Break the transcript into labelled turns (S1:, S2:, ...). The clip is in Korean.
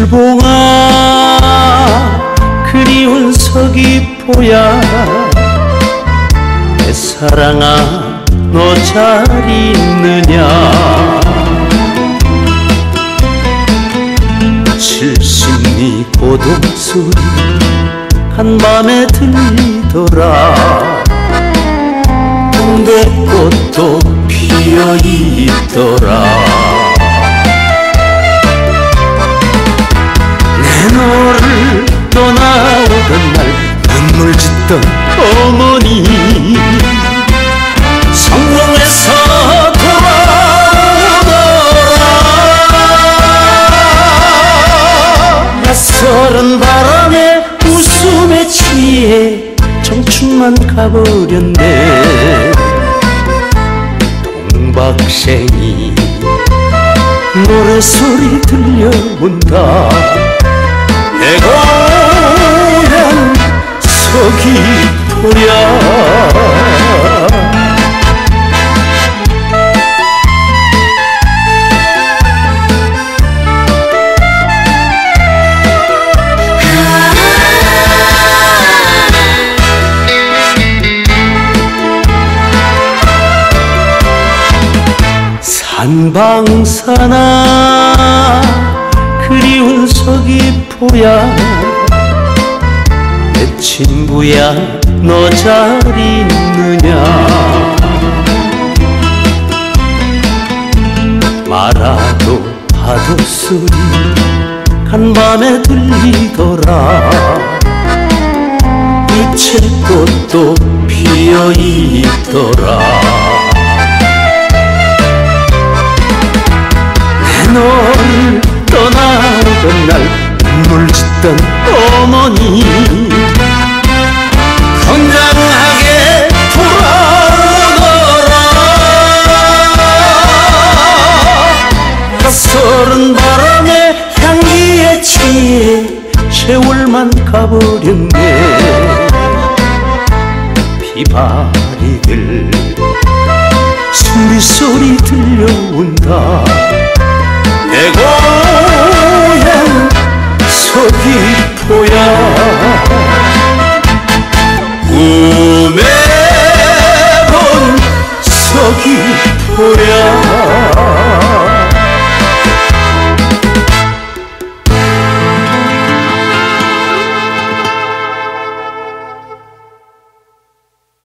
S1: 철봉아 그리운 서귀포야 내 사랑아 너 잘 있느냐. 칠십리 고동소리 한밤에 들리더라. 동백꽃도 피어있더라. 내 너를 떠나오던 날 눈물 짓던 어머니 성공해서 돌아오더라. 낯설은 바람에 웃음에 취해 청춘만 가버렸네. 동박생이 노래소리 들려온다. 내 고향 서귀포야. 산방사나 그리운 서귀포야. 내 친구야 너 잘 있느냐. 말아도 파도 소리 간밤에 들리더라. 유채꽃도 피어있더라. 너를 떠나던 날 눈물 짓던 어머니 건강하게 돌아오더라. 낯설은 바람에 향기에 취해 세월만 가버렸네. 비바리들